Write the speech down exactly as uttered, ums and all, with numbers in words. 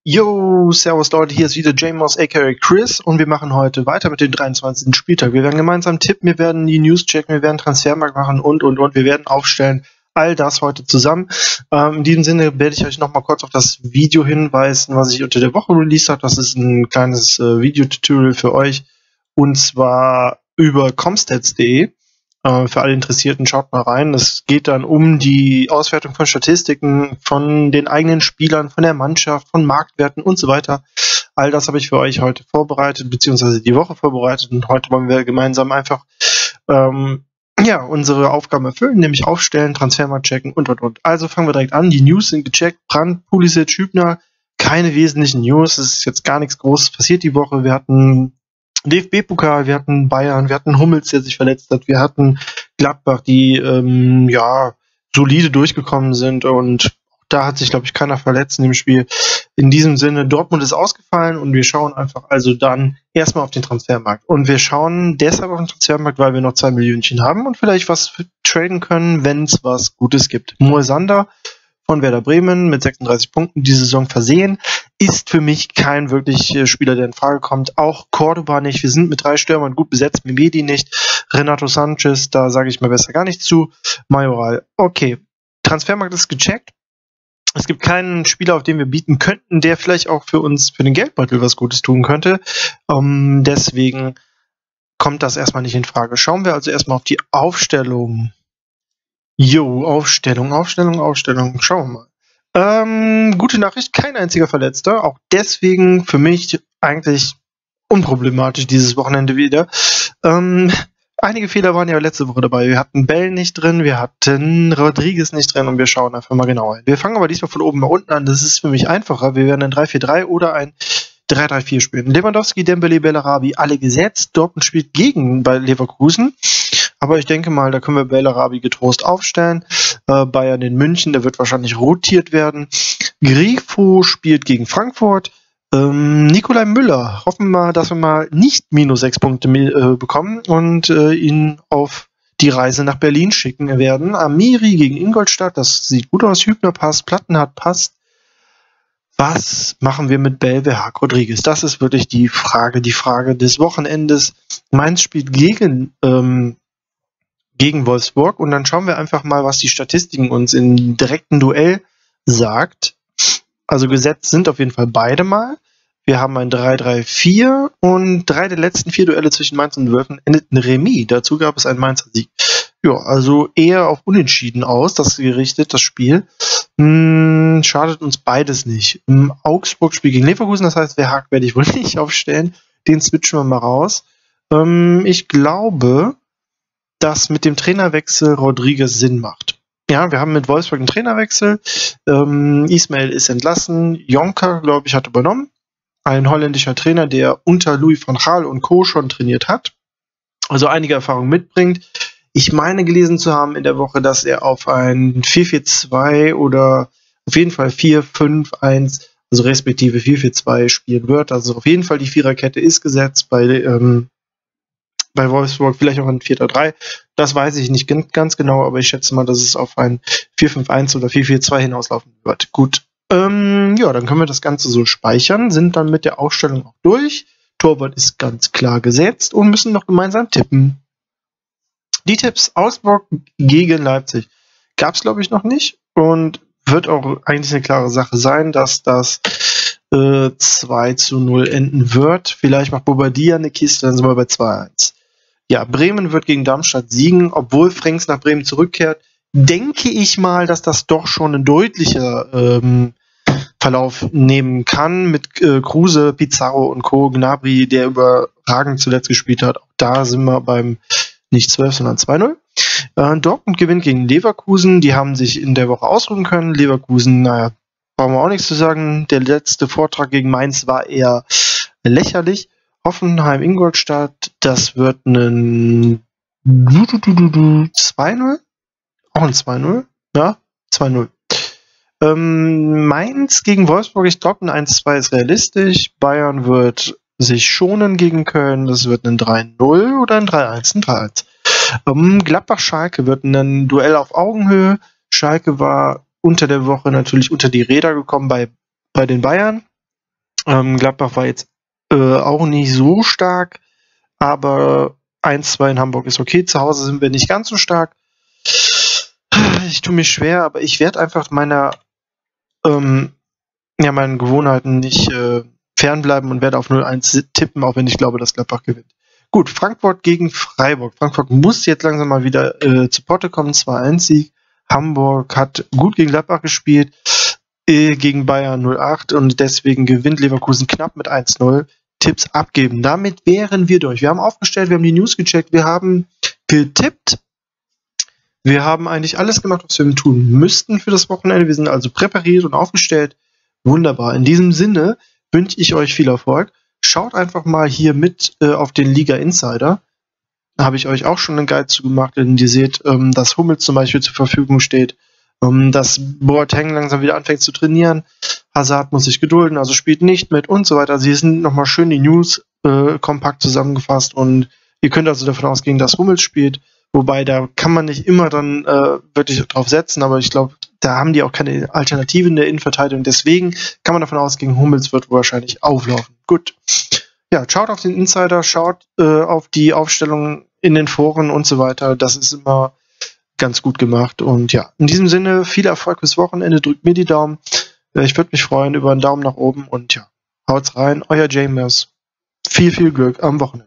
Yo, servus Leute, hier ist wieder J-Moss aka Chris und wir machen heute weiter mit dem dreiundzwanzigsten Spieltag. Wir werden gemeinsam tippen, wir werden die News checken, wir werden Transfermarkt machen und und und, wir werden aufstellen. All das heute zusammen. Ähm, in diesem Sinne werde ich euch nochmal kurz auf das Video hinweisen, was ich unter der Woche released habe. Das ist ein kleines äh, Videotutorial für euch und zwar über comstats punkt de. Für alle Interessierten, schaut mal rein. Es geht dann um die Auswertung von Statistiken, von den eigenen Spielern, von der Mannschaft, von Marktwerten und so weiter. All das habe ich für euch heute vorbereitet, beziehungsweise die Woche vorbereitet. Und heute wollen wir gemeinsam einfach ähm, ja, unsere Aufgaben erfüllen, nämlich aufstellen, Transfermarkt checken und, und, und. Also fangen wir direkt an. Die News sind gecheckt. Brandt, Pulisic, Hübner. Keine wesentlichen News. Es ist jetzt gar nichts Großes passiert die Woche. Wir hatten D F B-Pokal, wir hatten Bayern, wir hatten Hummels, der sich verletzt hat, wir hatten Gladbach, die ähm, ja solide durchgekommen sind und da hat sich, glaube ich, keiner verletzt in dem Spiel. In diesem Sinne, Dortmund ist ausgefallen und wir schauen einfach also dann erstmal auf den Transfermarkt. Und wir schauen deshalb auf den Transfermarkt, weil wir noch zwei Millionchen haben und vielleicht was traden können, wenn es was Gutes gibt. Moisander von Werder Bremen mit sechsunddreißig Punkten die Saison versehen, ist für mich kein wirklich äh, Spieler, der in Frage kommt. Auch Cordoba nicht. Wir sind mit drei Stürmern gut besetzt, Mimedi nicht. Renato Sanchez, da sage ich mal besser gar nichts zu. Majoral. Okay, Transfermarkt ist gecheckt. Es gibt keinen Spieler, auf den wir bieten könnten, der vielleicht auch für uns, für den Geldbeutel was Gutes tun könnte. Um, deswegen kommt das erstmal nicht in Frage. Schauen wir also erstmal auf die Aufstellung. Jo, Aufstellung, Aufstellung, Aufstellung. Schauen wir mal. Ähm, gute Nachricht, kein einziger Verletzter. Auch deswegen für mich eigentlich unproblematisch dieses Wochenende wieder. Ähm, einige Fehler waren ja letzte Woche dabei. Wir hatten Bell nicht drin, wir hatten Rodriguez nicht drin und wir schauen einfach mal genauer hin. Wir fangen aber diesmal von oben nach unten an. Das ist für mich einfacher. Wir werden ein drei vier drei oder ein drei drei vier spielen. Lewandowski, Dembele, Bellarabi, alle gesetzt. Dortmund spielt gegen bei Leverkusen. Aber ich denke mal, da können wir Bellarabi getrost aufstellen. Äh, Bayern in München, der wird wahrscheinlich rotiert werden. Grifo spielt gegen Frankfurt. Ähm, Nikolai Müller, hoffen wir mal, dass wir mal nicht minus sechs Punkte äh, bekommen und äh, ihn auf die Reise nach Berlin schicken werden. Amiri gegen Ingolstadt, das sieht gut aus. Hübner passt, Plattenhardt passt. Was machen wir mit Belverhaag Rodriguez? Das ist wirklich die Frage, die Frage des Wochenendes. Mainz spielt gegen ähm, gegen Wolfsburg und dann schauen wir einfach mal, was die Statistiken uns im direkten Duell sagt. Also gesetzt sind auf jeden Fall beide mal. Wir haben ein drei drei vier und drei der letzten vier Duelle zwischen Mainz und Wölfen endeten Remis. Dazu gab es einen Mainzer Sieg. Ja, also eher auf Unentschieden aus, das gerichtet, das Spiel. Hm, schadet uns beides nicht. Im Augsburg-Spiel gegen Leverkusen, das heißt, Verhaag werde ich wohl nicht aufstellen. Den switchen wir mal raus. Ähm, ich glaube, dass mit dem Trainerwechsel Rodriguez Sinn macht. Ja, wir haben mit Wolfsburg einen Trainerwechsel. Ähm, Ismail ist entlassen. Jonker, glaube ich, hat übernommen. Ein holländischer Trainer, der unter Louis van Gaal und Co. schon trainiert hat. Also einige Erfahrung mitbringt. Ich meine gelesen zu haben in der Woche, dass er auf ein vier vier zwei oder auf jeden Fall vier fünf eins, also respektive vier vier zwei spielen wird. Also auf jeden Fall die Viererkette ist gesetzt bei ähm, bei Wolfsburg, vielleicht auch ein vier drei. Das weiß ich nicht ganz genau, aber ich schätze mal, dass es auf ein vier fünf eins oder vier vier zwei hinauslaufen wird. Gut. Ähm, ja, dann können wir das Ganze so speichern, sind dann mit der Aufstellung auch durch. Torwart ist ganz klar gesetzt und müssen noch gemeinsam tippen. Die Tipps Augsburg gegen Leipzig gab es, glaube ich, noch nicht und wird auch eigentlich eine klare Sache sein, dass das äh, zwei zu null enden wird. Vielleicht macht Bobadilla eine Kiste, dann sind wir bei zwei eins. Ja, Bremen wird gegen Darmstadt siegen, obwohl Frings nach Bremen zurückkehrt. Denke ich mal, dass das doch schon ein deutlicher ähm, Verlauf nehmen kann mit äh, Kruse, Pizarro und Co. Gnabry, der überragend zuletzt gespielt hat. Auch da sind wir beim nicht zwölf, sondern zwei null. Äh, Dortmund gewinnt gegen Leverkusen. Die haben sich in der Woche ausruhen können. Leverkusen, naja, brauchen wir auch nichts zu sagen. Der letzte Vortrag gegen Mainz war eher lächerlich. Hoffenheim, Ingolstadt, das wird ein zwei null. Auch ein zwei null. Ja, zwei null. Ähm, Mainz gegen Wolfsburg, ich glaube ein eins zwei ist realistisch. Bayern wird sich schonen gegen Köln, das wird ein drei null oder ein drei eins, ein drei eins. Ähm, Gladbach-Schalke wird ein Duell auf Augenhöhe. Schalke war unter der Woche natürlich unter die Räder gekommen bei, bei den Bayern. Ähm, Gladbach war jetzt äh, auch nicht so stark, aber eins zwei in Hamburg ist okay. Zu Hause sind wir nicht ganz so stark. Ich tue mir schwer, aber ich werde einfach meiner ähm, ja, meinen Gewohnheiten nicht äh, fernbleiben und werde auf null eins tippen, auch wenn ich glaube, dass Gladbach gewinnt. Gut, Frankfurt gegen Freiburg. Frankfurt muss jetzt langsam mal wieder äh, zu Potte kommen, zwei eins Sieg. Hamburg hat gut gegen Gladbach gespielt, äh, gegen Bayern null acht und deswegen gewinnt Leverkusen knapp mit eins null. Tipps abgeben. Damit wären wir durch. Wir haben aufgestellt, wir haben die News gecheckt, wir haben getippt. Wir haben eigentlich alles gemacht, was wir tun müssten für das Wochenende. Wir sind also präpariert und aufgestellt. Wunderbar. In diesem Sinne wünsche ich euch viel Erfolg. Schaut einfach mal hier mit äh, auf den Liga Insider. Da habe ich euch auch schon einen Guide zu gemacht, denn ihr seht, ähm, dass Hummels zum Beispiel zur Verfügung steht, ähm, dass Boateng langsam wieder anfängt zu trainieren, Hazard muss sich gedulden, also spielt nicht mit und so weiter. Also hier sind nochmal schön die News äh, kompakt zusammengefasst und ihr könnt also davon ausgehen, dass Hummels spielt, wobei da kann man nicht immer dann äh, wirklich drauf setzen, aber ich glaube, da haben die auch keine Alternative in der Innenverteidigung, deswegen kann man davon ausgehen, Hummels wird wahrscheinlich auflaufen. Gut. Ja, schaut auf den Insider, schaut äh, auf die Aufstellungen in den Foren und so weiter. Das ist immer ganz gut gemacht. Und ja, in diesem Sinne, viel Erfolg bis Wochenende. Drückt mir die Daumen. Äh, ich würde mich freuen über einen Daumen nach oben. Und ja, haut's rein. Euer James. Viel, viel Glück am Wochenende.